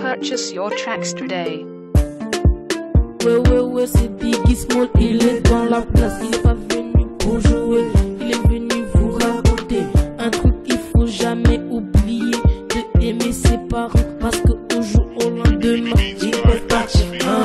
Purchase your tracks today. Ouais, c'est Biggie Small, il est dans la place. Il est pas venu pour jouer, il est venu vous raconter un truc qu'il faut jamais oublier, de aimer ses parents, parce qu'au jour au lendemain, ils peuvent partir.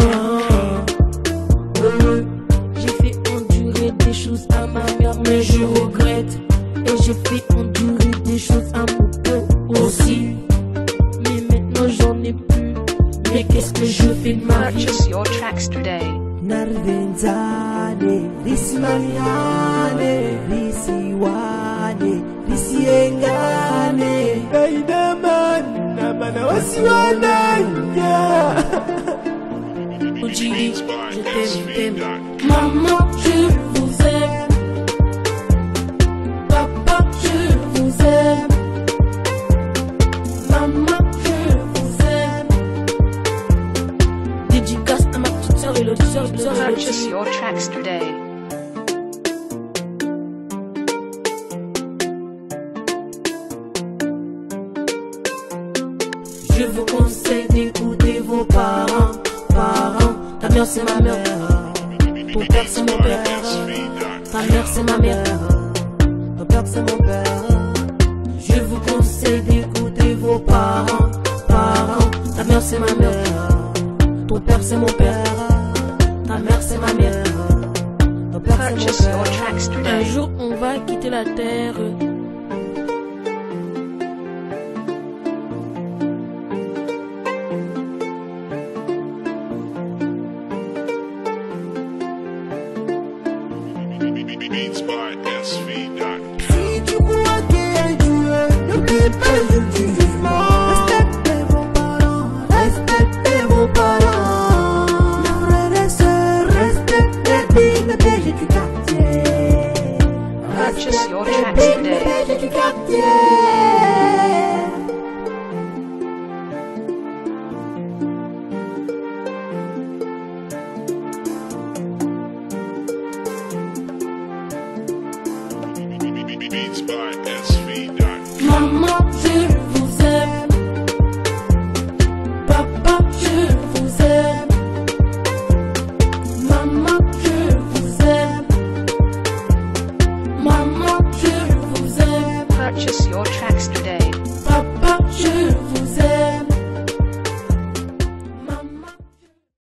J'ai fait endurer des choses à ma mère, mais je regrette. Et j'ai fait endurer des choses à mon père aussi. Mais maintenant j'en ai plus. Mais qu'est-ce que je fais de ma vie? Purchase your tracks today. Narvenzane, Rismaniane, Risiwane, Risiengane, Daidaman, Namana Wasiwananya. Ojiri, je t'aime. Maman, je vous aime. Papa, je vous aime. Maman, je vous aime. Dédicace à ma petite soeur et l'autre soeur. Purchase your tracks today. Je vous conseille d'écouter vos parents. Ta mère c'est ma mère, ton père c'est mon père. Ta mère c'est ma mère, ton père c'est mon père. Je vous conseille d'écouter vos parents. Ta mère c'est ma mère, ton père c'est mon père. Ta mère c'est ma mère, ton père c'est mon Purchase your père. tracks Un today. jour on va quitter la terre.